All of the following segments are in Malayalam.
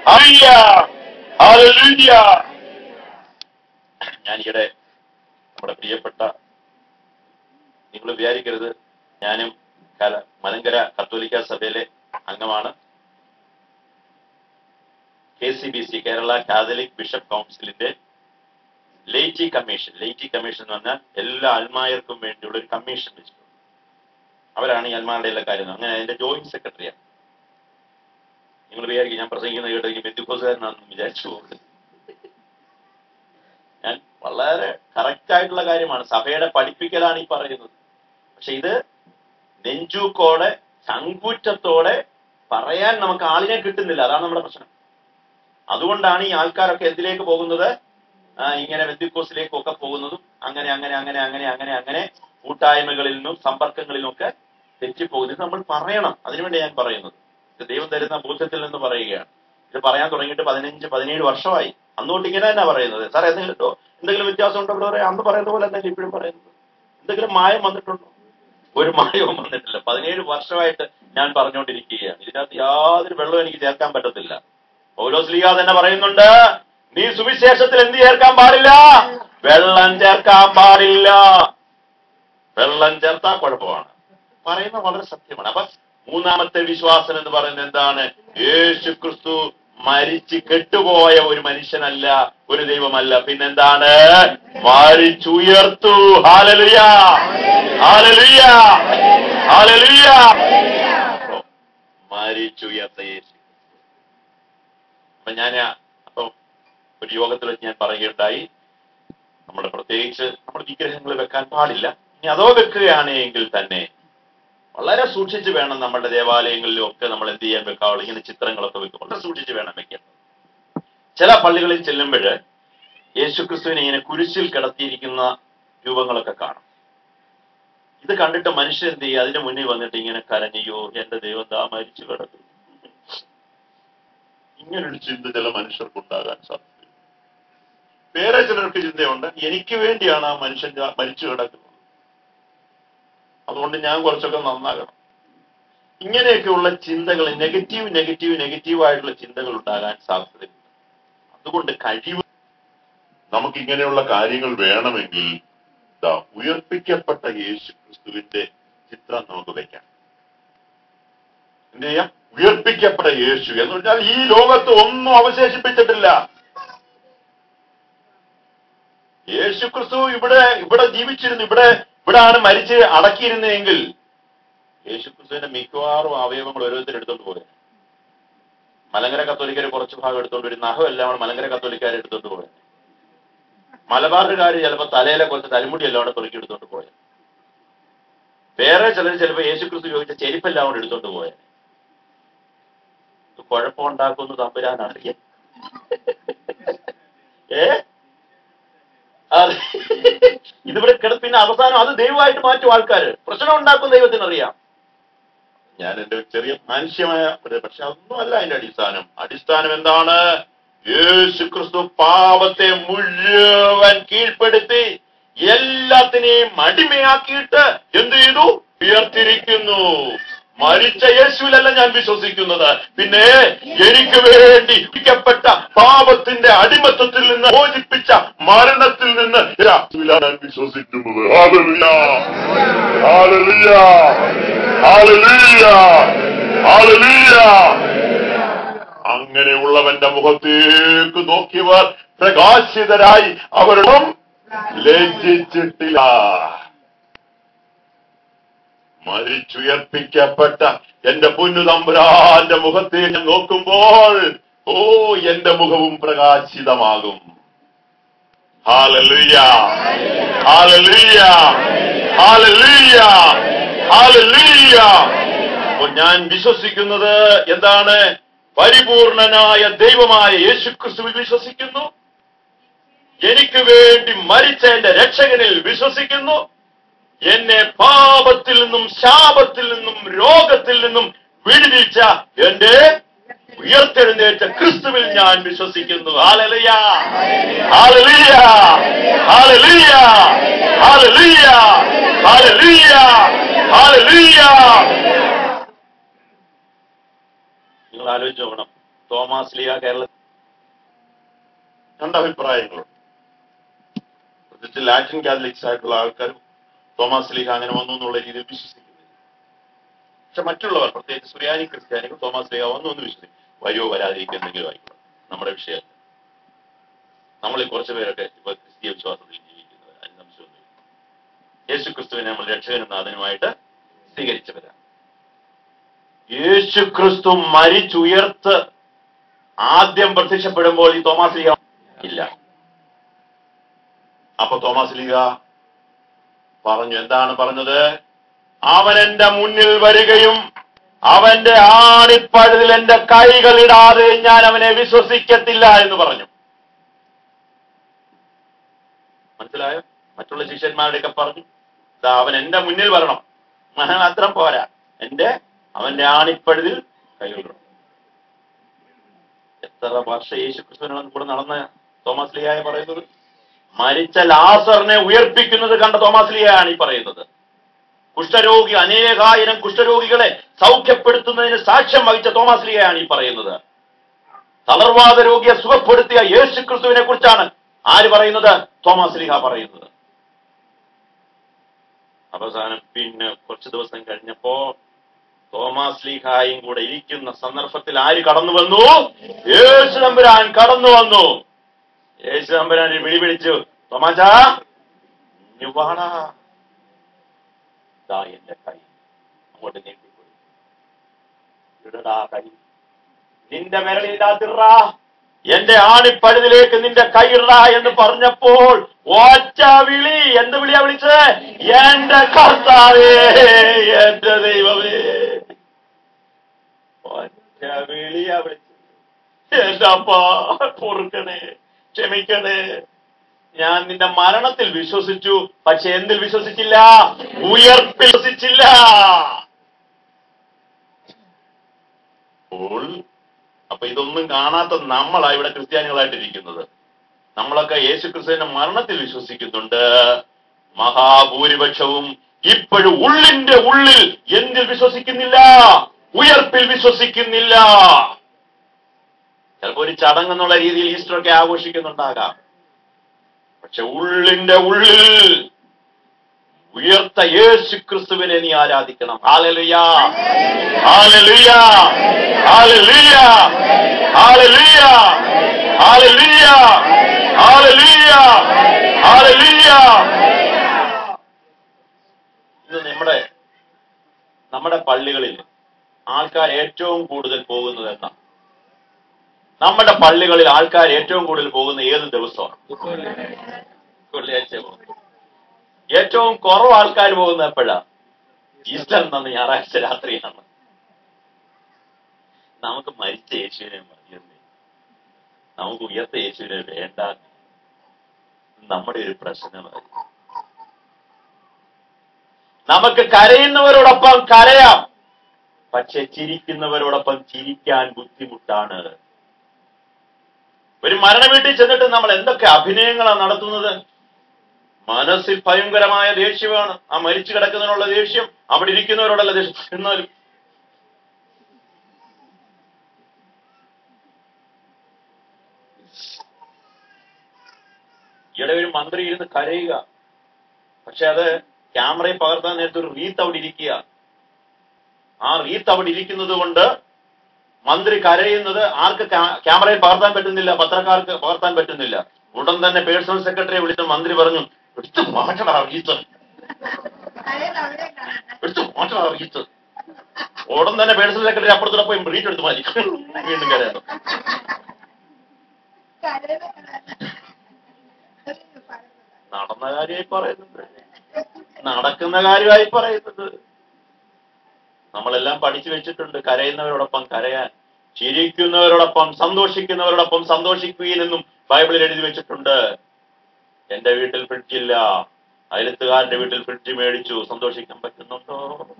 ഞാൻ ഈയിടെ നമ്മുടെ പ്രിയപ്പെട്ട, നിങ്ങൾ വിചാരിക്കരുത്, ഞാനും മലങ്കര കത്തോലിക്ക സഭയിലെ അംഗമാണ്. KCBC, കേരള കാതലിക് ബിഷപ്പ് കൗൺസിലിന്റെ ലേറ്റി കമ്മീഷൻ എന്ന് പറഞ്ഞാൽ എല്ലാ അൽമായർക്കും വേണ്ടിയുള്ള ഒരു കമ്മീഷൻ വെച്ചിട്ടുണ്ട്. അവരാണ് ഈ അൽമാരുടെ എല്ലാ കാര്യങ്ങളും. അങ്ങനെ അതിന്റെ ജോയിന്റ് സെക്രട്ടറിയാണ്. നിങ്ങൾ വിചാരിക്കും ഞാൻ പ്രസംഗിക്കുന്ന കേട്ടെങ്കിൽ ബന്ധുക്കോസുകാരനാണെന്ന് വിചാരിച്ചു പോകുന്നത്. ഞാൻ വളരെ കറക്റ്റ് ആയിട്ടുള്ള കാര്യമാണ്, സഭയുടെ പഠിപ്പിക്കലാണ് ഈ പറയുന്നത്. പക്ഷെ ഇത് നെഞ്ചൂക്കോടെ ചങ്കൂറ്റത്തോടെ പറയാൻ നമുക്ക് ആളിനെ കിട്ടുന്നില്ല. അതാണ് നമ്മുടെ പ്രശ്നം. അതുകൊണ്ടാണ് ഈ ആൾക്കാരൊക്കെ എന്തിലേക്ക് പോകുന്നത്, ഇങ്ങനെ ബന്ധുക്കോസിലേക്കൊക്കെ പോകുന്നതും അങ്ങനെ അങ്ങനെ അങ്ങനെ അങ്ങനെ അങ്ങനെ അങ്ങനെ കൂട്ടായ്മകളിൽ നിന്നും സമ്പർക്കങ്ങളിൽ നിന്നൊക്കെ തെറ്റിപ്പോകുന്നത്. ഇത് നമ്മൾ പറയണം. അതിനുവേണ്ടി ഞാൻ പറയുന്നത്. ഇത് ദൈവം തരുന്ന ബോധ്യത്തിൽ നിന്ന് പറയുകയാണ്. ഇത് പറയാൻ തുടങ്ങിയിട്ട് 15-17 വർഷമായി. അന്നുകൊണ്ട് ഇങ്ങനെ തന്നെ പറയുന്നത്. സാർ എന്തെങ്കിലും വ്യത്യാസം ഉണ്ടോ? അന്ന് പറയുന്ന പോലെ തന്നെ ഇപ്പോഴും പറയുന്നത്. എന്തെങ്കിലും മായം വന്നിട്ടുണ്ടോ? ഒരു മായവും വന്നിട്ടില്ല. 17 വർഷമായിട്ട് ഞാൻ പറഞ്ഞുകൊണ്ടിരിക്കുകയാണ്. ഇതിനകത്ത് യാതൊരു വെള്ളവും എനിക്ക് ചേർക്കാൻ പറ്റത്തില്ല. പൗലോസ്ലീഹ തന്നെ പറയുന്നുണ്ട്, നീ സുവിശേഷത്തിൽ എന്ത് ചേർക്കാൻ പാടില്ല? വെള്ളം ചേർക്കാൻ പാടില്ല. വെള്ളം ചേർത്താൽ കുഴപ്പമാണ്. പറയുന്നത് വളരെ സത്യമാണ്. അപ്പൊ മൂന്നാമത്തെ വിശ്വാസം എന്ന് പറയുന്നത് എന്താണ്? യേശു ക്രിസ്തു മരിച്ച് കെട്ടുപോയ ഒരു മനുഷ്യനല്ല, ഒരു ദൈവമല്ല. പിന്നെന്താണ്? മരിച്ചുയർത്തു. Hallelujah, hallelujah, hallelujah. മരിച്ചുയർത്ത യേശു. അപ്പൊ ഒരു യോഗത്തിൽ വെച്ച് ഞാൻ പറയുകയുണ്ടായി, പ്രത്യേകിച്ച് നമ്മൾ വിഗ്രഹങ്ങൾ വെക്കാൻ പാടില്ല. ഇനി അതോ വെക്കുകയാണെങ്കിൽ തന്നെ വളരെ സൂക്ഷിച്ച് വേണം. നമ്മുടെ ദേവാലയങ്ങളിലും ഒക്കെ നമ്മൾ എന്ത് ചെയ്യാൻ വെക്കാവുള്ളൂ, ഇങ്ങനെ ചിത്രങ്ങളൊക്കെ വെക്കും. വളരെ സൂക്ഷിച്ച് വേണം വെക്കാൻ. ചില പള്ളികളിൽ ചെല്ലുമ്പോൾ യേശുക്രിസ്തുവിനെ ഇങ്ങനെ കുരിശിൽ കിടത്തിയിരിക്കുന്ന രൂപങ്ങളൊക്കെ കാണും. ഇത് കണ്ടിട്ട് മനുഷ്യൻ എന്ത് ചെയ്യും? അതിന് മുന്നിൽ വന്നിട്ട് ഇങ്ങനെ കരഞ്ഞയോ, എന്റെ ദൈവം ദാ മരിച്ചു കിടക്കും. ഇങ്ങനൊരു ചിന്ത ചില മനുഷ്യർക്കുണ്ടാകാൻ സാധിക്കും. വേറെ ചിലർക്ക് ചിന്തയുണ്ട്, എനിക്ക് വേണ്ടിയാണ് ആ മനുഷ്യൻ മരിച്ചു കിടക്കുന്നത്, അതുകൊണ്ട് ഞാൻ കുറച്ചൊക്കെ നന്നാകണം. ഇങ്ങനെയൊക്കെയുള്ള ചിന്തകൾ, നെഗറ്റീവായിട്ടുള്ള ചിന്തകൾ ഉണ്ടാകാൻ സാധ്യതയുണ്ട്. അതുകൊണ്ട് നമുക്കിങ്ങനെയുള്ള കാര്യങ്ങൾ വേണമെങ്കിൽ ഉയർപ്പിക്കപ്പെട്ട യേശു ക്രിസ്തുവിന്റെ ചിത്രം നമുക്ക് വയ്ക്കാം. എന്ത് ചെയ്യാം? ഉയർപ്പിക്കപ്പെട്ട യേശു എന്ന് പറഞ്ഞാൽ ഈ ലോകത്ത് ഒന്നും അവശേഷിപ്പിച്ചിട്ടില്ല. യേശു ക്രിസ്തു ഇവിടെ ജീവിച്ചിരുന്നു, ഇവിടാണ് മരിച്ച് അടക്കിയിരുന്നെങ്കിൽ യേശുക്രിസ്തുവിന്റെ മിക്കവാറും അവയവങ്ങൾ ഓരോരുത്തർ എടുത്തോണ്ട് പോയത്. മലങ്കര കത്തോലിക്കാർ കുറച്ച് ഭാഗം എടുത്തോണ്ട് വരും, നഖം എല്ലാം മലങ്കര കത്തോലിക്കാരെ എടുത്തോണ്ട് പോയത്. മലബാറുകാർ ചിലപ്പോൾ തലയിലെ കുറച്ച് തലമുടി എല്ലാം കൂടെ പെറുക്കി എടുത്തോണ്ട് പോയത്. വേറെ ചിലർ ചിലപ്പോൾ യേശുക്രിസ്തു ചോദിച്ച ചെരുപ്പെല്ലാം കൂടെ എടുത്തോണ്ട് പോയത്. കുഴപ്പമുണ്ടാക്കുമെന്ന് തമ്പുരാൻ അറിയാം. ഇതിവിടെ പിന്നെ അവസാനം അത് ദൈവമായിട്ട് മാറ്റും ആൾക്കാർ. പ്രശ്നം ഉണ്ടാക്കും ദൈവത്തിനറിയാം. ഞാൻ എന്റെ ചെറിയ മാനുഷ്യമായ, പക്ഷെ അതൊന്നുമല്ല അതിന്റെ അടിസ്ഥാനം എന്താണ്? യേശു ക്രിസ്തു പാപത്തെ മുഴുവൻ കീഴ്പ്പെടുത്തി എല്ലാത്തിനെയും അടിമയാക്കിയിട്ട് എന്ത് ചെയ്തു? ഉയർത്തിരിക്കുന്നു. മരിച്ച യേശുവിലല്ല ഞാൻ വിശ്വസിക്കുന്നത്, പിന്നെ എനിക്ക് വേണ്ടി വിധിക്കപ്പെട്ട പാപത്തിന്റെ അടിമത്തത്തിൽ നിന്ന് മോചിപ്പിച്ച മരണത്തിൽ നിന്ന് ഞാൻ വിശ്വസിക്കുന്നത്. Hallelujah, hallelujah, hallelujah, hallelujah. അങ്ങനെയുള്ളവന്റെ മുഖത്തേക്ക് നോക്കിയവർ പ്രകാശിതരായി അവരുടെ ലജ്ജിച്ചിട്ടില്ല. മരിച്ചുയർപ്പിക്കപ്പെട്ട എന്റെ പൊന്നു തമ്പുരാന്റെ മുഖത്തേക്ക് നോക്കുമ്പോൾ എന്റെ മുഖവും പ്രകാശിതമാകും. Hallelujah, hallelujah, hallelujah, hallelujah. അപ്പോൾ ഞാൻ വിശ്വസിക്കുന്നത് എന്താണ്? പരിപൂർണനായ ദൈവമായ യേശുക്രിസ്തുവിൽ വിശ്വസിക്കുന്നു. എനിക്ക് വേണ്ടി മരിച്ച എന്റെ രക്ഷകനിൽ വിശ്വസിക്കുന്നു. എന്നെ പാപത്തിൽ നിന്നും ശാപത്തിൽ നിന്നും രോഗത്തിൽ നിന്നും വിടുവിച്ച എന്റെ ഉയർത്തെഴുന്നേറ്റ ക്രിസ്തുവിൽ ഞാൻ വിശ്വസിക്കുന്നു. Hallelujah, hallelujah, hallelujah, hallelujah, hallelujah, hallelujah. നിങ്ങൾ ആലോചിച്ച് നോക്കണം, തോമാസ് ലീഗ കേരളത്തിൽ രണ്ടഭിപ്രായങ്ങളുണ്ട്. പ്രത്യേകിച്ച് ലാറ്റിൻ കാത്തലിക്സ് ആയിട്ടുള്ള ആൾക്കാർ തോമാസ് ലീഗ അങ്ങനെ വന്നു എന്നുള്ള രീതിയിൽ വിശ്വസിക്കുന്നില്ല. പക്ഷെ മറ്റുള്ളവർ, പ്രത്യേകിച്ച് സുറിയാനി ക്രിസ്ത്യാനികൾ തോമാസ് ലീഗ വന്നു എന്ന് വിശ്വസിക്കും. വയോ വരാതിരിക്കും എന്തെങ്കിലും ആയിക്കോട്ടെ, നമ്മുടെ വിഷയം. നമ്മളിൽ കുറച്ചു പേരൊക്കെ ഇപ്പൊ ക്രിസ്തീയ വിശ്വാസത്തിൽ ജീവിക്കുന്നവർ, അതിന് സംശയമൊന്നുമില്ല. യേശു ക്രിസ്തുവിനെ നമ്മൾ രക്ഷകനും നാഥനുമായിട്ട് സ്വീകരിച്ചവരാണ്. യേശു ക്രിസ്തു മരിച്ചുയർത്ത് ആദ്യം പ്രത്യക്ഷപ്പെടുമ്പോൾ ഈ തോമാസ് ലീഗ ഇല്ല. അപ്പൊ തോമാസ് ലീഗ പറഞ്ഞു, എന്താണ് പറഞ്ഞത്? അവൻ എന്റെ മുന്നിൽ വരികയും അവന്റെ ആണിപ്പഴുതിൽ എന്റെ കൈകൾ ഇടാതെ ഞാൻ അവനെ വിശ്വസിക്കത്തില്ല എന്ന് പറഞ്ഞു. മനസ്സിലായോ? മറ്റുള്ള ശിഷ്യന്മാരുടെയൊക്കെ പറഞ്ഞു, അവൻ എന്റെ മുന്നിൽ വരണം, അത്ര പോരാ, അവന്റെ ആണിപ്പഴുതിൽ കൈകളിടണം. എത്ര വർഷം യേശു ക്രിസ്തുവിനോട് കൂടെ നടന്ന തോമാസ് ലീഗ പറയുന്നത്? മരിച്ച ലാസറിനെ ഉയർപ്പിക്കുന്നത് കണ്ട തോമാസ് ലീഗയാണ് ഈ പറയുന്നത്. കുഷ്ഠരോഗി, അനേകായിരം കുഷ്ഠരോഗികളെ സൗഖ്യപ്പെടുത്തുന്നതിന് സാക്ഷ്യം വഹിച്ച തോമാസ് ലീഗയാണ് ഈ പറയുന്നത്. തളർവാദ രോഗിയെ സുഖപ്പെടുത്തിയ യേശു ക്രിസ്തുവിനെ കുറിച്ചാണ് ആര് പറയുന്നത്? തോമാസ് ലീഗ പറയുന്നത്. അവസാനം പിന്നെ കുറച്ചു ദിവസം കഴിഞ്ഞപ്പോ തോമാസ് ലീഗായും കൂടെ ഇരിക്കുന്ന സന്ദർഭത്തിൽ ആര് കടന്നു വന്നു? യേശു തമ്പുരാൻ കടന്നു വന്നു. യേശു തമ്പുരാൻ വിളി വിളിച്ചു, തോമാച്ചാ വാടാ, എന്റെ കൈ അങ്ങോട്ട് നീട്ടിക്കൊടു, ഇടടാ കൈ, നിന്റെ വിരലിടാതിറാ, എന്റെ ആണിപ്പഴുതിലേക്ക് നിന്റെ കൈയിട എന്ന് പറഞ്ഞപ്പോൾ ഒറ്റ വിളി. എന്ത് വിളിയാ വിളിച്ചത്? എന്റെ കർത്താവേ, എന്റെ ദൈവമേ. ഒറ്റ വിളിയാ വിളിച്ചത്. എന്റെ അപ്പാ, പൊറുക്കണേ, ക്ഷമിക്കണേ, ഞാൻ നിന്റെ മരണത്തിൽ വിശ്വസിച്ചു, പക്ഷെ എന്തിൽ വിശ്വസിച്ചില്ല? ഉയർപ്പിൽ വിശ്വസിച്ചില്ല. അപ്പൊ ഇതൊന്നും കാണാത്ത നമ്മളാ ഇവിടെ ക്രിസ്ത്യാനികളായിട്ടിരിക്കുന്നത്. നമ്മളൊക്കെ യേശു ക്രിസ്തുവിന്റെ മരണത്തിൽ വിശ്വസിക്കുന്നുണ്ട്. മഹാഭൂരിപക്ഷവും ഇപ്പോഴും ഉള്ളിന്റെ ഉള്ളിൽ എന്തിൽ വിശ്വസിക്കുന്നില്ല? ഉയർപ്പിൽ വിശ്വസിക്കുന്നില്ല. ചിലപ്പോ ഒരു ചടങ്ങെന്നുള്ള രീതിയിൽ ഈസ്റ്ററൊക്കെ ആഘോഷിക്കുന്നുണ്ടാകാം. പക്ഷെ ഉള്ളിന്റെ ഉള്ളിൽ ഉയർത്ത യേശു ക്രിസ്തുവിനെ നീ ആരാധിക്കണം. Hallelujah, hallelujah, hallelujah, hallelujah, hallelujah, hallelujah, hallelujah. ഇത് നമ്മുടെ പള്ളികളിൽ ആൾക്കാർ ഏറ്റവും കൂടുതൽ പോകുന്നത് എന്നാ? നമ്മുടെ പള്ളികളിൽ ആൾക്കാർ ഏറ്റവും കൂടുതൽ പോകുന്ന ഏത് ദിവസമാണ്? വെള്ളിയാഴ്ച പോകും. ഏറ്റവും കുറവ് ആൾക്കാർ പോകുന്നത് എപ്പോഴാ? ഈസ്റ്റർ എന്ന ഞായറാഴ്ച രാത്രിയാണ്. നമുക്ക് മരിച്ച യേശുവിനെ മതിയെന്നേ, നമുക്ക് ഉയർത്ത യേശുവിനെ വേണ്ട, നമ്മുടെ ഒരു പ്രശ്നമായി. നമുക്ക് കരയുന്നവരോടൊപ്പം കരയാം, പക്ഷെ ചിരിക്കുന്നവരോടൊപ്പം ചിരിക്കാൻ ബുദ്ധിമുട്ടാണ്. ഒരു മരണ വീട്ടിൽ ചെന്നിട്ട് നമ്മൾ എന്തൊക്കെ അഭിനയങ്ങളാണ് നടത്തുന്നത്? മനസ്സിൽ ഭയങ്കരമായ ദേഷ്യമാണ്. ആ മരിച്ചു കിടക്കുന്നതിനുള്ള ദേഷ്യം, അവിടെ ഇരിക്കുന്നവരോടുള്ള ദേഷ്യം. എന്നാലും ഈയിടെ ഒരു മന്ത്രി ഇരുന്ന് കരയുക, പക്ഷെ അത് ക്യാമറയിൽ പകർത്താൻ നേരത്തെ ഒരു റീത്ത് അവിടെ ഇരിക്കുക. ആ റീത്ത് അവിടെ ഇരിക്കുന്നത് കൊണ്ട് മന്ത്രി കരയുന്നത് ആർക്ക് ക്യാമറയിൽ പകർത്താൻ പറ്റുന്നില്ല, പത്രക്കാർക്ക് പകർത്താൻ പറ്റുന്നില്ല. ഉടൻ തന്നെ പേഴ്സണൽ സെക്രട്ടറിയെ വിളിച്ച് മന്ത്രി പറഞ്ഞു, എടുത്തു മാറ്റണം ആ റീത്ത്, എടുത്തു മാറ്റണം ആ റീത്ത്. ഉടൻ തന്നെ പേഴ്സണൽ സെക്രട്ടറി അപ്പുറത്തോടൊപ്പം റീറ്റ് എടുത്ത് മാറ്റി. വീണ്ടും കരയാനോ? നടന്ന കാര്യമായി പറയുന്നത്, നടക്കുന്ന കാര്യമായി പറയുന്നത്. നമ്മളെല്ലാം പഠിച്ചു വെച്ചിട്ടുണ്ട് കരയുന്നവരോടൊപ്പം കരയാൻ, ചിരിക്കുന്നവരോടൊപ്പം സന്തോഷിക്കുന്നവരോടൊപ്പം സന്തോഷിക്കുകയെന്നും ബൈബിളിൽ എഴുതി വെച്ചിട്ടുണ്ട്. എന്റെ വീട്ടിൽ ഫ്രിഡ്ജില്ല, അയലത്തുകാരന്റെ വീട്ടിൽ ഫ്രിഡ്ജ് മേടിച്ചു, സന്തോഷിക്കാൻ പറ്റുന്നുണ്ടോ?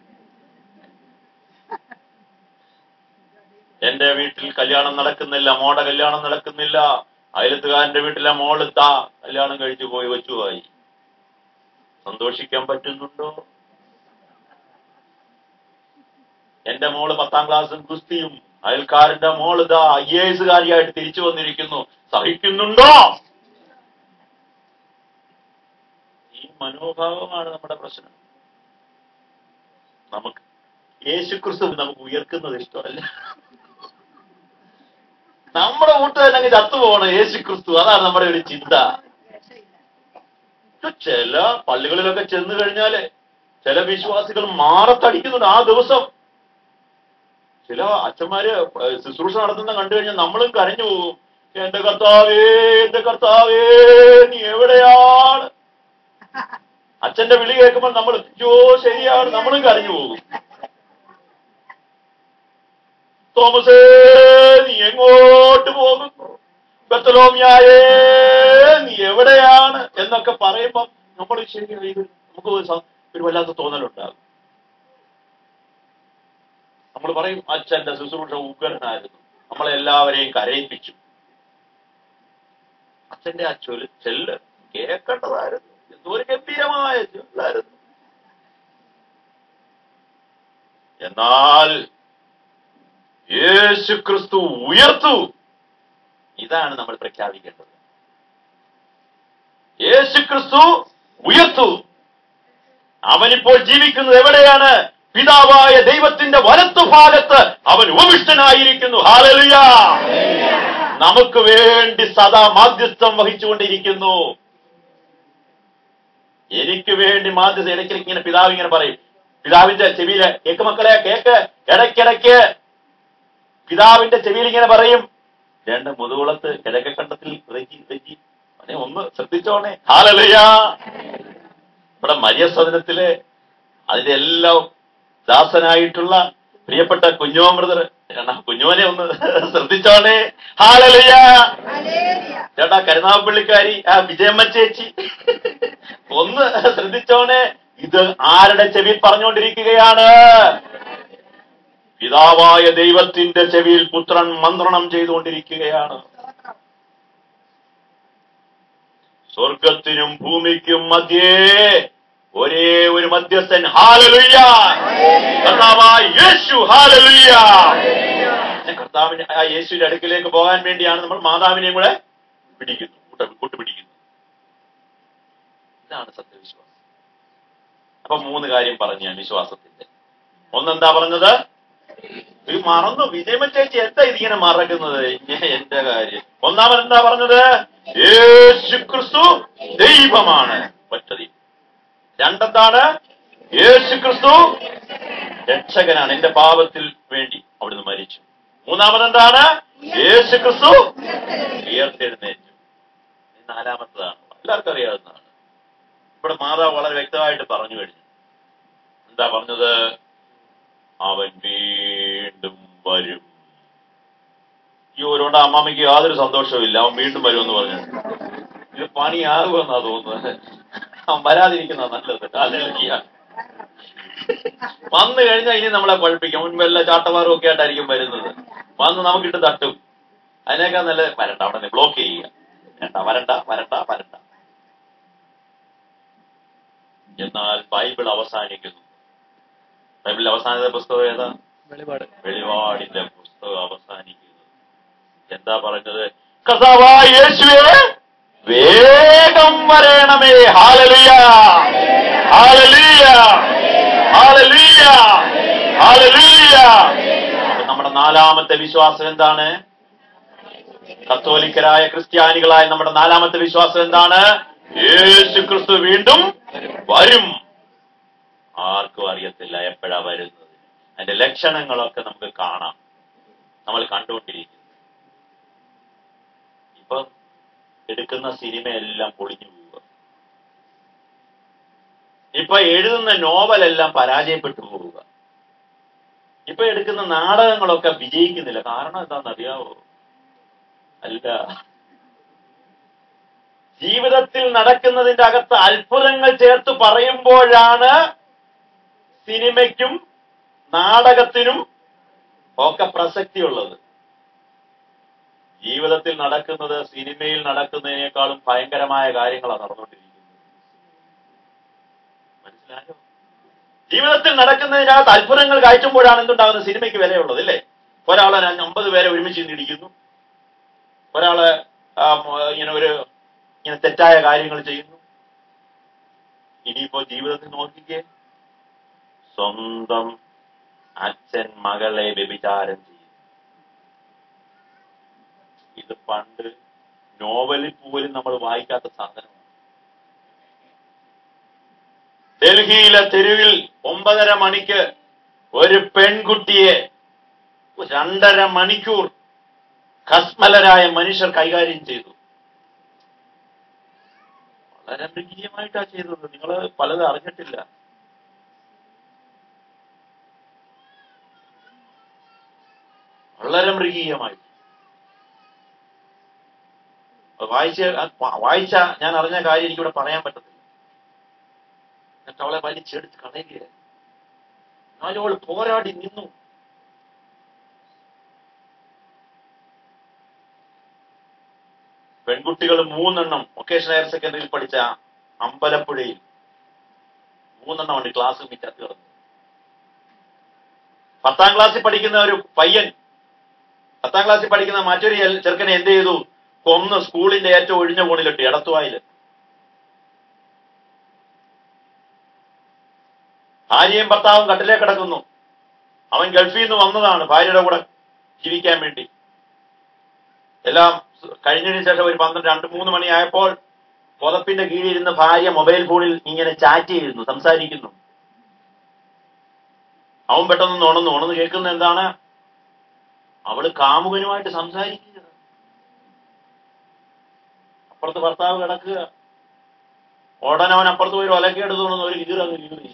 എന്റെ വീട്ടിൽ കല്യാണം നടക്കുന്നില്ല, മോടെ കല്യാണം നടക്കുന്നില്ല, അയലത്തുകാരന്റെ വീട്ടിലെ മോളെത്താ കല്യാണം കഴിച്ചു പോയി, വെച്ചുപോയി, സന്തോഷിക്കാൻ പറ്റുന്നുണ്ടോ? എന്റെ മോള് 10ാം ക്ലാസ്സും ഗുസ്തിയും അയൽക്കാരന്റെ മോളിതാ IAS കാരിയായിട്ട് തിരിച്ചു വന്നിരിക്കുന്നു. സഹിക്കുന്നുണ്ടോ? ഈ മനോഭാവമാണ് നമ്മുടെ പ്രശ്നം. നമുക്ക് യേശുക്രിസ്തു നമുക്ക് ഉയർക്കുന്നത് ഇഷ്ടമല്ല. നമ്മുടെ കൂട്ടുകാരൻ അങ്ങ് ചത്തുപോകണം യേശുക്രിസ്തു, അതാണ് നമ്മുടെ ഒരു ചിന്ത. ചില പള്ളികളിലൊക്കെ ചെന്ന് കഴിഞ്ഞാല് ചില വിശ്വാസികൾ മാറത്തടിക്കുന്നുണ്ട് ആ ദിവസം. ചില അച്ഛന്മാര് ശുശ്രൂഷ നടത്തുന്ന കണ്ടു കഴിഞ്ഞാൽ നമ്മളും കരഞ്ഞു പോകും. എന്റെ കർത്താവേ, എന്റെ കർത്താവേ, നീ എവിടെയാണ്? അച്ഛന്റെ വിളി കേൾക്കുമ്പോൾ നമ്മൾ ശരിയാണ്, നമ്മളും കരഞ്ഞു പോകും. തോമസേ, നീ എങ്ങോട്ട് പോകുന്നു? ബത്തലോമ്യായേ, നീ എവിടെയാണ് എന്നൊക്കെ പറയുമ്പോ നമ്മൾ ശരിയായി നമുക്ക് ഒരു വല്ലാത്ത തോന്നലുണ്ടാകും. നമ്മൾ പറയും അച്ഛന്റെ ശുശ്രൂഷ ഉഗ്രനായിരുന്നു, നമ്മളെല്ലാവരെയും കരയിപ്പിച്ചു. അച്ഛന്റെ ആ ചെല്ല് കേൾക്കേണ്ടതായിരുന്നു, എന്തോ ഒരു ഗംഭീരമായ ചെല്ലായിരുന്നു. എന്നാൽ യേശുക്രിസ്തു ഉയർത്തു, ഇതാണ് നമ്മൾ പ്രഖ്യാപിക്കേണ്ടത്. യേശുക്രിസ്തു ഉയർത്തു. അവനിപ്പോൾ ജീവിക്കുന്നത് എവിടെയാണ്? പിതാവായ ദൈവത്തിന്റെ വലത്തുഭാഗത്ത് അവൻ ഉപവിഷ്ടനായിരിക്കുന്നു. ഹല്ലേലൂയ! നമുക്ക് വേണ്ടി സദാ മാധ്യസ്ഥം വഹിച്ചുകൊണ്ടിരിക്കുന്നു. എനിക്ക് വേണ്ടി മാധ്യസ്ഥം. ഇടയ്ക്കിടയ്ക്ക് ഇങ്ങനെ പിതാവ് ഇങ്ങനെ പറയും, പിതാവിന്റെ ചെവിയില് കേക്ക് മക്കളെ കേക്ക്. ഇടയ്ക്കിടയ്ക്ക് പിതാവിന്റെ ചെവിയിൽ ഇങ്ങനെ പറയും, രണ്ട് മുതുകുളത്ത് കിഴക്കക്കണ്ടത്തിൽ റെജി ഒന്ന് ശ്രദ്ധിച്ചോണേ. ഹല്ലേലൂയ! ഇവിടെ മരിയ സദനത്തില് അതിന്റെ എല്ലാം ദാസനായിട്ടുള്ള പ്രിയപ്പെട്ട കുഞ്ഞോൻ ബ്രദർ, കുഞ്ഞോനെ ഒന്ന് ശ്രദ്ധിച്ചോണേ. ഹല്ലേലൂയ! ചേട്ടാ കരുനാഗപ്പള്ളിക്കാരി വിജയമ്മ ചേച്ചി ഒന്ന് ശ്രദ്ധിച്ചോണേ. ഇത് ആരുടെ ചെവിയിൽ പറഞ്ഞുകൊണ്ടിരിക്കുകയാണ്? പിതാവായ ദൈവത്തിന്റെ ചെവിയിൽ പുത്രൻ മന്ത്രണം ചെയ്തുകൊണ്ടിരിക്കുകയാണ്. സ്വർഗത്തിനും ഭൂമിക്കും മധ്യേ ഒരേ ഒരു മധ്യസ്ഥൻ. ഹല്ലേലൂയ! കർത്താവായ യേശു. ഹല്ലേലൂയ! കർത്താവിന്റെ ആ യേശുവിന്റെ അടുക്കിലേക്ക് പോകാൻ വേണ്ടിയാണ് നമ്മൾ മാതാവിനെയും കൂടെ കൂട്ടുപിടിക്കുന്നത്. ഇതാണ് സത്യവിശ്വാസം. അപ്പൊ 3 കാര്യം പറഞ്ഞു ഞാൻ വിശ്വാസത്തിന്റെ. ഒന്നെന്താ പറഞ്ഞത്? മറന്നു. വിജയമ ചേച്ചി എന്താ ഇതിങ്ങനെ മറക്കുന്നത്? എന്റെ കാര്യം. ഒന്നാമത് എന്താ പറഞ്ഞത്? യേശുക്രിസ്തു ദൈവമാണ്. ഒറ്റതി. രണ്ടെന്താണ്? യേശുക്രിസ്തു രക്ഷകനാണ്, എന്റെ പാപത്തിൽ വേണ്ടി അവിടുന്ന് മരിച്ചു. മൂന്നാമതെന്താണ്? യേശുക്രിസ്തു ഉയർത്തെഴുന്നേറ്റു. നാലാമത്തതാണ് എല്ലാവർക്കും അറിയാവുന്നതാണ്. ഇവിടെ മാതാവ് വളരെ വ്യക്തമായിട്ട് പറഞ്ഞു കഴിഞ്ഞു. എന്താ പറഞ്ഞത്? അവൻ വീണ്ടും വരും. ഈ ഒരുകൊണ്ട് അമ്മാമ്മയ്ക്ക് യാതൊരു സന്തോഷവും ഇല്ല. അവൻ വീണ്ടും വരുമെന്ന് പറഞ്ഞു. ഇത് പണിയാകുമെന്നാ തോന്നുന്നത്. അവൻ വരാതിരിക്കുന്ന നല്ലത്. ഹല്ലേലൂയ! വന്നു കഴിഞ്ഞാൽ ഇനി നമ്മളെ കുഴപ്പിക്കും. മുൻപെല്ല ചാട്ടവാറും ഒക്കെ ആയിട്ടായിരിക്കും വരുന്നത്. വന്ന് നമുക്കിട്ട് തട്ടും. അതിനേക്കാൾ നല്ല വരണ്ട, അവിടെ ബ്ലോക്ക് ചെയ്യുക. വരണ്ട വരണ്ട വരണ്ട. എന്നാൽ ബൈബിൾ അവസാനിക്കുന്നു. ബൈബിളിൽ അവസാനത്തെ പുസ്തകം ഏതാ? വെളിപാടിന്റെ പുസ്തകം അവസാനിക്കുന്നത്. എന്താ പറഞ്ഞത്? കർത്താവായ യേശുവേ വേഗം വരണമേ. ഹല്ലേലൂയ! ഹല്ലേലൂയ! ഹല്ലേലൂയ! ഹല്ലേലൂയ! നമ്മുടെ നാലാമത്തെ വിശ്വാസം എന്താണ്? കത്തോലിക്കരായ ക്രിസ്ത്യാനികളായ നമ്മുടെ നാലാമത്തെ വിശ്വാസം എന്താണ്? യേശുക്രിസ്തു വീണ്ടും വരും. ആർക്കും അറിയത്തില്ല എപ്പോഴാ വരുന്നത്. അതിന്റെ ലക്ഷണങ്ങളൊക്കെ നമുക്ക് കാണാം, നമ്മൾ കണ്ടുകൊണ്ടിരിക്കുന്നു. ഇപ്പൊ എടുക്കുന്ന സിനിമയെല്ലാം പൊളിഞ്ഞു പോവുക. ഇപ്പൊ എഴുതുന്ന നോവലെല്ലാം പരാജയപ്പെട്ടു പോവുക. ഇപ്പൊ എടുക്കുന്ന നാടകങ്ങളൊക്കെ വിജയിക്കുന്നില്ല. കാരണം എന്താണെന്നറിയാവോ? അല്ല, ജീവിതത്തിൽ നടക്കുന്നതിന്റെ അകത്ത് അത്ഭുതങ്ങൾ ചേർത്ത് പറയുമ്പോഴാണ് സിനിമയ്ക്കും നാടകത്തിനും ഒക്കെ പ്രസക്തിയുള്ളത്. ജീവിതത്തിൽ നടക്കുന്നത് സിനിമയിൽ നടക്കുന്നതിനേക്കാളും ഭയങ്കരമായ കാര്യങ്ങളാണ് നടന്നുകൊണ്ടിരിക്കുന്നത്. മനസ്സിലായോ? ജീവിതത്തിൽ നടക്കുന്നതിനകത്ത് അത്ഭുതങ്ങൾ കാഴ്ചുമ്പോഴാണ് എന്തുണ്ടാകുന്നത്? സിനിമയ്ക്ക് വിലയുള്ളത്, അല്ലേ? ഒരാളെ 50 പേരെ ഒരുമിച്ച് ഇടിക്കുന്നു, ഒരാള് ഇങ്ങനെ തെറ്റായ കാര്യങ്ങൾ ചെയ്യുന്നു. ഇനിയിപ്പോ ജീവിതത്തിൽ നോക്കിക്കേ, സ്വന്തം അച്ഛൻ മകളെ വ്യഭിചാരം ചെയ്യും. ഇത് പണ്ട് നോവലിൽ പോലും നമ്മൾ വായിക്കാത്ത സാധനമാണ്. ഡൽഹിയിലെ തെരുവിൽ 9:30 മണിക്ക് ഒരു പെൺകുട്ടിയെ 2.5 മണിക്കൂർ കസ്മലരായ മനുഷ്യർ കൈകാര്യം ചെയ്തു. വളരെ മൃഗീയമായിട്ടാ ചെയ്തത്. നിങ്ങൾ പലതും അറിഞ്ഞിട്ടില്ല. വളരെ മൃഗീയമായി വായിച്ച ഞാൻ അറിഞ്ഞ കാര്യം എനിക്കിവിടെ പറയാൻ പറ്റത്തില്ല. എന്നിട്ട് അവളെ വലിച്ചെടുത്ത് കളയുകയായിരുന്നു. എന്നാലും അവൾ പോരാടി നിന്നു. പെൺകുട്ടികൾ 3 വൊക്കേഷണൽ ഹയർ സെക്കൻഡറിയിൽ പഠിച്ച അമ്പലപ്പുഴയിൽ 3 ക്ലാസ് മിറ്റത്ത് കിടന്നു. 10ാം ക്ലാസ്സിൽ പഠിക്കുന്ന ഒരു പയ്യൻ, 10ാം ക്ലാസ്സിൽ പഠിക്കുന്ന മറ്റൊരു ചെറുക്കനെ എന്ത് ചെയ്തു? കൊന്ന് സ്കൂളിന്റെ ഏറ്റവും ഒഴിഞ്ഞ കോണിലിട്ട്, എടത്തുവായില്. ഭാര്യയും ഭർത്താവും കട്ടിലേ കിടക്കുന്നു. അവൻ ഗൾഫിൽ നിന്ന് വന്നതാണ് ഭാര്യയുടെ കൂടെ ജീവിക്കാൻ വേണ്ടി. എല്ലാം കഴിഞ്ഞതിന് ശേഷം ഒരു 2-3 മണിയായപ്പോൾ പുതപ്പിന്റെ കീഴിലിരുന്ന് ഭാര്യ മൊബൈൽ ഫോണിൽ ഇങ്ങനെ ചാറ്റ് ചെയ്യുന്നു, സംസാരിക്കുന്നു. അവൻ പെട്ടെന്ന് ഉണർന്ന് കേൾക്കുന്ന എന്താണ്? അവള് കാമുകനുമായിട്ട് സംസാരിക്കുക. അപ്പുറത്ത് ഭർത്താവ് കിടക്കുക. ഉടനെ അവൻ അപ്പുറത്ത് പോയി ഒലക്കെടുത്തോണെന്ന് ഒരു കീറി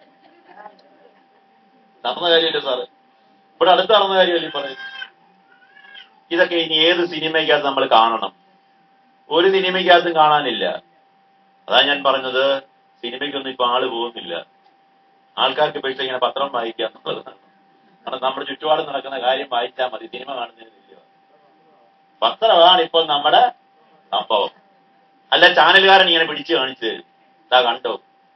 നടന്ന കാര്യമല്ലേ സാറ്? ഇവിടെ അടുത്ത് നടന്ന കാര്യമല്ലേ പറയുന്നത്? ഇതൊക്കെ ഇനി ഏത് സിനിമയ്ക്കകത്ത് നമ്മൾ കാണണം? ഒരു സിനിമയ്ക്കകത്തും കാണാനില്ല. അതാ ഞാൻ പറഞ്ഞത്, സിനിമയ്ക്കൊന്നും ഇപ്പൊ ആള് പോകുന്നില്ല. ആൾക്കാർക്ക് പക്ഷേ ഇങ്ങനെ പത്രം വായിക്കുക എന്നുള്ളതാണ്. കാരണം നമ്മുടെ ചുറ്റുപാട് നടക്കുന്ന കാര്യം വായിച്ചാൽ മതി, സിനിമ കാണുന്നതിനില്ല. പത്രമാണ് ഇപ്പോൾ നമ്മുടെ സംഭവം. അല്ല ചാനലുകാരൻ ഇങ്ങനെ പിടിച്ചു കാണിച്ചു തരും, ഇതാ കണ്ടോ.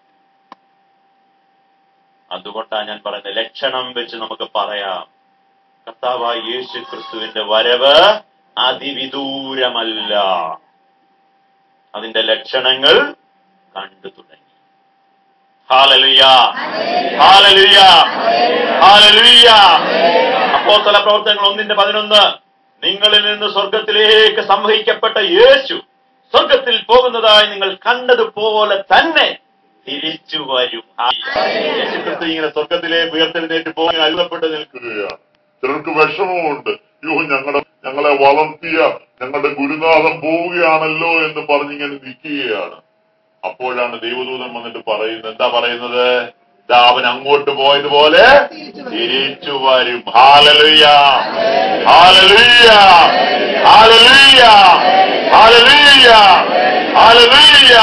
അതുകൊണ്ടാണ് ഞാൻ പറയുന്നത്, ലക്ഷണം വെച്ച് നമുക്ക് പറയാം, കർത്താവായ യേശു ക്രിസ്തുവിന്റെ വരവ് അതിവിദൂരമല്ല. അതിന്റെ ലക്ഷണങ്ങൾ കണ്ടു തുടങ്ങി. Hallelujah, hallelujah, hallelujah. അപ്പോസ്തല പ്രവർത്തനങ്ങൾ 1:11, നിങ്ങളിൽ നിന്ന് സ്വർഗത്തിലേക്ക് സംവഹിക്കപ്പെട്ട യേശു സ്വർഗത്തിൽ പോകുന്നതായി നിങ്ങൾ കണ്ടതുപോലെ തന്നെ തിരിച്ചു വരും. യേശു ക്രിസ്തു ഇങ്ങനെ സ്വർഗത്തിലേക്ക് ഉയർത്തെഴുന്നേറ്റ് പോകാൻ അത്ഭുതപ്പെട്ട് നിൽക്കുകയാണ്. ചിലർക്ക് വിഷമമുണ്ട്. ഞങ്ങളെ വളർത്തിയ ഞങ്ങളുടെ ഗുരുനാഥൻ പോവുകയാണല്ലോ എന്ന് പറഞ്ഞിങ്ങനെ നിൽക്കുകയാണ്. അപ്പോഴാണ് ദൈവദൂതൻ വന്നിട്ട് പറയുന്നത്, എന്താ പറയുന്നത്? അവൻ അങ്ങോട്ട് പോയതുപോലെ തിരിച്ചു വരും. Hallelujah, hallelujah, hallelujah, hallelujah, hallelujah.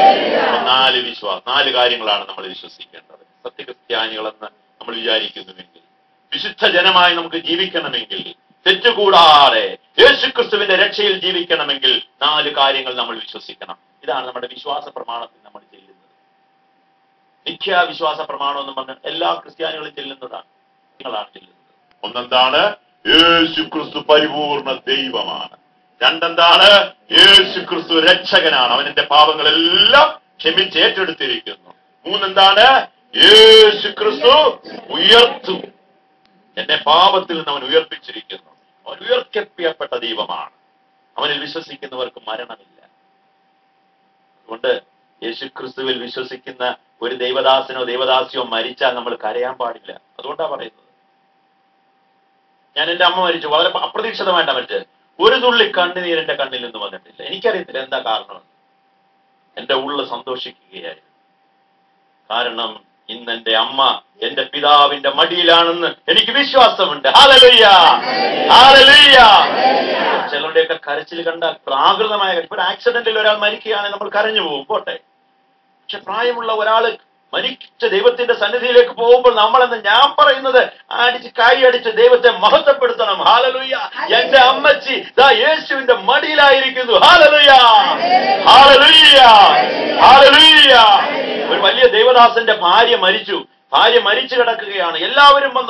4 കാര്യങ്ങളാണ് നമ്മൾ വിശ്വസിക്കേണ്ടത്. സത്യക്രിസ്ത്യാനികളെന്ന് നമ്മൾ വിചാരിക്കുന്നുവെങ്കിൽ, വിശുദ്ധ ജനമായി നമുക്ക് ജീവിക്കണമെങ്കിൽ, തെറ്റുകൂടാതെ യേശുക്രിസ്തുവിന്റെ രക്ഷയിൽ ജീവിക്കണമെങ്കിൽ 4 കാര്യങ്ങൾ നമ്മൾ വിശ്വസിക്കണം. ഇതാണ് നമ്മുടെ വിശ്വാസ പ്രമാണത്തിൽ നമ്മൾ ചെല്ലുന്നത്. നിത്യാവിശ്വാസ പ്രമാണം എന്ന് പറഞ്ഞാൽ എല്ലാ ക്രിസ്ത്യാനികളും ചെല്ലുന്നതാണ്, നിങ്ങളാണ് ചെല്ലുന്നത്. ഒന്നെന്താണ്? യേശുക്രിസ്തു പരിപൂർണ ദൈവമാണ്. 2 എന്താണ്? യേശുക്രിസ്തു രക്ഷകനാണ്, അവൻ എന്റെ പാപങ്ങളെല്ലാം ക്ഷമിച്ചേറ്റെടുത്തിരിക്കുന്നു. 3 എന്താണ്? യേശുക്രിസ്തു ഉയർത്തു, എന്നെ പാപത്തിൽ നിന്ന് അവൻ ഉയർപ്പിച്ചിരിക്കുന്നു. അവൻ ഉയർക്കപ്പെട്ട ദൈവമാണ്. അവനിൽ വിശ്വസിക്കുന്നവർക്ക് മരണമില്ല. അതുകൊണ്ട് യേശുക്രിസ്തുവിൽ വിശ്വസിക്കുന്ന ഒരു ദൈവദാസനോ ദൈവദാസിയോ മരിച്ചാൽ നമ്മൾ കരയാൻ പാടില്ല. അതുകൊണ്ടാണ് പറയുന്നത്. ഞാൻ എന്റെ അമ്മ മരിച്ചു, വളരെ അപ്രതീക്ഷിതമായിട്ടാണ് മരിച്ചത്. ഒരു തുള്ളി കണ്ണുനീർ എന്റെ കണ്ണിൽ നിന്ന് വന്നിട്ടില്ല. എനിക്കറിയത്തില്ല എന്താ കാരണം. എന്റെ ഉള്ളിൽ സന്തോഷിക്കുകയായിരുന്നു. കാരണം ഇന്ന് എന്റെ അമ്മ എന്റെ പിതാവിന്റെ മടിയിലാണെന്ന് എനിക്ക് വിശ്വാസമുണ്ട്. Hallelujah, hallelujah. ചിലരുടെയൊക്കെ കരച്ചിൽ കണ്ടാൽ പ്രാകൃതമായ കരച്ചിൽ. ഒരു ആക്സിഡന്റിൽ ഒരാൾ മരിക്കുകയാണെങ്കിൽ നമ്മൾ കരഞ്ഞു പോകും, പോട്ടെ. പക്ഷെ പ്രായമുള്ള ഒരാള് മരിച്ച ദൈവത്തിന്റെ സന്നിധിയിലേക്ക് പോകുമ്പോൾ നമ്മളെന്ന് ഞാൻ പറയുന്നത് കൈയടിച്ച് ദൈവത്തെ മഹത്വപ്പെടുത്തണം. ഹല്ലേലൂയ. എന്റെ അമ്മച്ചി ദാ യേശുവിന്റെ മടിയിലായിരിക്കുന്നു. Hallelujah, hallelujah, hallelujah. ഒരു വലിയ ദൈവദാസന്റെ ഭാര്യ മരിച്ചു കിടക്കുകയാണ്. എല്ലാവരും വന്ന്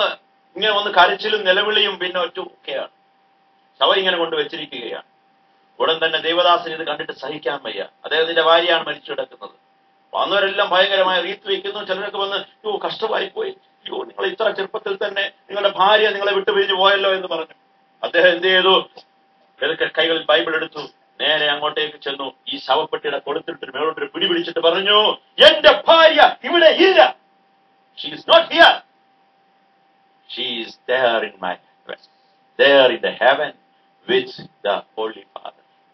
ഇങ്ങനെ വന്ന് കരച്ചിലും നിലവിളിയും പിന്നെ ഒക്കെയാണ്. ശവം ഇങ്ങനെ കൊണ്ടുവച്ചിരിക്കുകയാണ്. ഉടൻ തന്നെ ദേവദാസൻ ഇത് കണ്ടിട്ട് സഹിക്കാൻ വയ്യ. അദ്ദേഹത്തിന്റെ ഭാര്യയാണ് മരിച്ചു കിടക്കുന്നത്. വന്നവരെല്ലാം ഭയങ്കരമായ റീത്ത് വയ്ക്കുന്നു. ചിലരൊക്കെ വന്ന് കഷ്ടമായി പോയി, നിങ്ങൾ ഇത്ര ചെറുപ്പത്തിൽ തന്നെ നിങ്ങളുടെ ഭാര്യ നിങ്ങളെ വിട്ടുപിരിഞ്ഞു പോയല്ലോ എന്ന് പറഞ്ഞു. അദ്ദേഹം എന്ത് ചെയ്തു? കൈകളിൽ ബൈബിൾ എടുത്തു, നേരെ അങ്ങോട്ടേക്ക് ചെന്നു. ഈ ശവപ്പെട്ടിയുടെ കൊടുത്തിട്ട് മേളോട്ടൊരു പിടി പിടിച്ചിട്ട് പറഞ്ഞു, എന്റെ ഭാര്യ ഇവിടെ ഇല്ല. She is not here. She is there in my breast, there in the heaven with the Holy Father.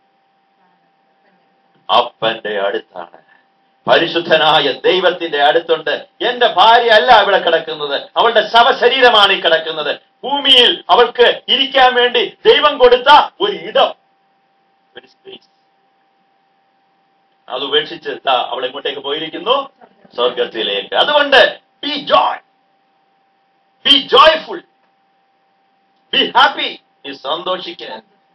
അപ്പന്റെ അടുത്താണ്, പരിശുദ്ധനായ ദൈവത്തിന്റെ അടുത്തുണ്ട്. എന്റെ ഭാര്യ അല്ല ഇവിടെ കിടക്കുന്നത്, അവളുടെ ശവശരീരമാണ് ഈ കിടക്കുന്നത്. ഭൂമിയിൽ അവൾക്ക് ഇരിക്കാൻ വേണ്ടി ദൈവം കൊടുത്ത ഒരു ഇടം, ഒരു സ്പേസ്, അത് ഉപേക്ഷിച്ച് അവൾ എങ്ങോട്ടേക്ക് പോയിരിക്കുന്നു? സ്വർഗത്തിലേക്ക്. അതുകൊണ്ട് ബി ജോയ്ഫുൾ, ബി ഹാപ്പി, നീ സന്തോഷിക്കുക.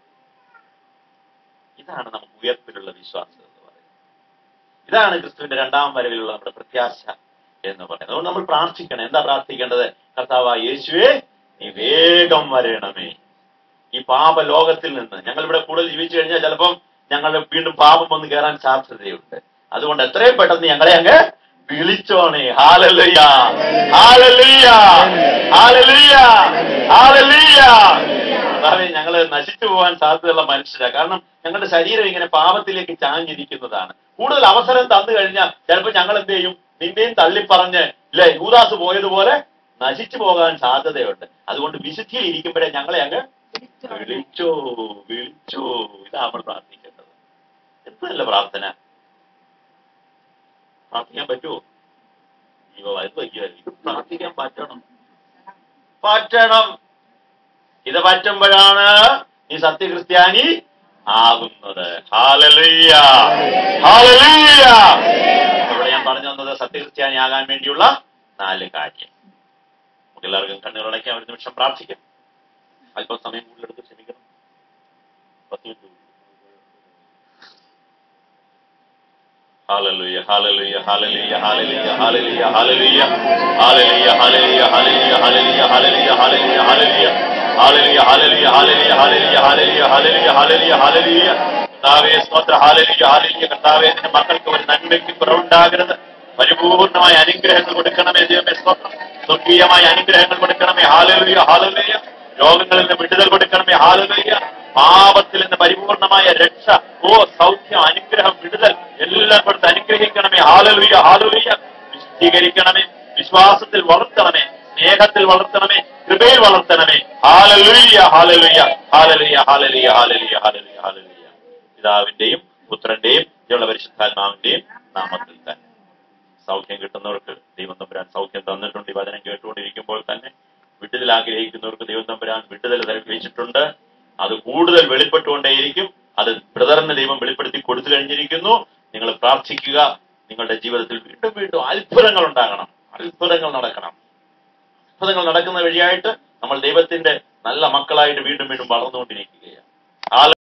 ഇതാണ് നമുക്ക് ഉയർപ്പിലുള്ള വിശ്വാസം എന്ന് പറയുന്നത്. ഇതാണ് ക്രിസ്തുവിന്റെ രണ്ടാം വരവിലുള്ള നമ്മുടെ പ്രത്യാശ എന്ന് പറയുന്നത്. അതുകൊണ്ട് നമ്മൾ പ്രാർത്ഥിക്കണം. എന്താ പ്രാർത്ഥിക്കേണ്ടത്? കർത്താവായ യേശുവേ, നീ വേഗം വരണമേ. ഈ പാപ ലോകത്തിൽ നിന്ന് ഞങ്ങൾ ഇവിടെ കൂടുതൽ ജീവിച്ചു കഴിഞ്ഞാൽ ചിലപ്പം ഞങ്ങൾ വീണ്ടും പാപം വന്ന് കയറാൻ സാധ്യതയുണ്ട്. അതുകൊണ്ട് എത്രയും പെട്ടെന്ന് ഞങ്ങളെ അങ്ങ് വിളിച്ചോണേ. Hallelujah, hallelujah, hallelujah, hallelujah. ഞങ്ങൾ നശിച്ചു പോകാൻ സാധ്യതയുള്ള മനുഷ്യരാണ്. കാരണം ഞങ്ങളുടെ ശരീരം ഇങ്ങനെ പാപത്തിലേക്ക് ചാഞ്ഞിരിക്കുന്നതാണ്. കൂടുതൽ അവസരം തന്നു കഴിഞ്ഞാൽ ചിലപ്പോൾ ഞങ്ങൾ എന്ത് ചെയ്യും? നിന്നെയും തള്ളിപ്പറഞ്ഞ് ഇല്ലേ യൂദാസ് പോയതുപോലെ നശിച്ചു പോകാൻ സാധ്യതയുണ്ട്. അതുകൊണ്ട് വിശുദ്ധിയിൽ ഇരിക്കുമ്പോഴേ ഞങ്ങളെ അങ്ങ് വിളിച്ചോ വിളിച്ചോ. ഇതാണ് നമ്മൾ പ്രാർത്ഥിക്കേണ്ടത്. എന്തല്ല പ്രാർത്ഥന? പ്രാർത്ഥിക്കാൻ പറ്റുമോ? ഇത് പ്രാർത്ഥിക്കാൻ പറ്റണം. ഇത് പറ്റുമ്പോഴാണ് ഈ സത്യക്രിസ്ത്യാനി ആകുന്നത്. Hallelujah, hallelujah. ഇവിടെ ഞാൻ പറഞ്ഞു തന്നത് സത്യക്രിസ്ത്യാനി ആകാൻ വേണ്ടിയുള്ള 4 കാര്യം. നമുക്ക് എല്ലാവർക്കും കണ്ണുകളടയ്ക്കാം, ഒരു നിമിഷം പ്രാർത്ഥിക്കാം. അല്പസമയം കൂടുതലെടുത്ത് ക്ഷമിക്കണം. 10 minute. Hallelujah, hallelujah, hallelujah, hallelujah, hallelujah, hallelujah, hallelujah, hallelujah, hallelujah, hallelujah, hallelujah, hallelujah, hallelujah, hallelujah, hallelujah, hallelujah, hallelujah, hallelujah, hallelujah, hallelujah. കർത്താവേ സ്തോത്രം. hallelujah, hallelujah. കർത്താവേ നിന്റെ മക്കൾക്ക് ഒരു നന്മയ്ക്ക് കുറവുണ്ടാകരുത്. പരിപൂർണമായ അനുഗ്രഹങ്ങൾ കൊടുക്കണമേ ദൈവമേ. സ്തോത്രം. സ്വർഗീയമായ അനുഗ്രഹങ്ങൾ കൊടുക്കണമേ. hallelujah, hallelujah. രോഗങ്ങളിൽ നിന്ന് വിടുതൽ കൊടുക്കണമേ. hallelujah. പാപത്തിൽ നിന്ന് പരിപൂർണമായ രക്ഷ, സൗഖ്യം, അനുഗ്രഹം, വിടുതൽ എല്ലാം കൊടുത്ത് അനുഗ്രഹിക്കണമേ. Hallelujah, hallelujah. വിശുദ്ധീകരിക്കണമേ, വിശ്വാസത്തിൽ വളർത്തണമേ, സ്നേഹത്തിൽ വളർത്തണമേ, കൃപയിൽ വളർത്തണമേ. Hallelujah, hallelujah, hallelujah, hallelujah, hallelujah, hallelujah, hallelujah. പിതാവിന്റെയും പുത്രന്റെയും പരിശുദ്ധാത്മാവിന്റെയും നാമത്തിൽ തന്നെ. സൗഖ്യം കിട്ടുന്നവർക്ക് ദൈവം തമ്പുരാൻ സൗഖ്യം തന്നിട്ടുണ്ട്. ഈ വചനം കേട്ടുകൊണ്ടിരിക്കുമ്പോൾ തന്നെ വിടുതൽ ആഗ്രഹിക്കുന്നവർക്ക് ദൈവം തമ്പുരാൻ വിടുതൽ വെച്ചിട്ടുണ്ട്. അത് കൂടുതൽ വെളിപ്പെട്ടുകൊണ്ടേയിരിക്കും. അത് ബ്രദറിന് ദൈവം വെളിപ്പെടുത്തി കൊടുത്തു കഴിഞ്ഞിരിക്കുന്നു. നിങ്ങൾ പ്രാർത്ഥിക്കുക. നിങ്ങളുടെ ജീവിതത്തിൽ വീണ്ടും വീണ്ടും അത്ഭുതങ്ങൾ ഉണ്ടാകണം, അത്ഭുതങ്ങൾ നടക്കണം. അത്ഭുതങ്ങൾ നടക്കുന്ന വഴിയായിട്ട് നമ്മൾ ദൈവത്തിന്റെ നല്ല മക്കളായിട്ട് വീണ്ടും വീണ്ടും വളർന്നുകൊണ്ടിരിക്കുകയാണ്.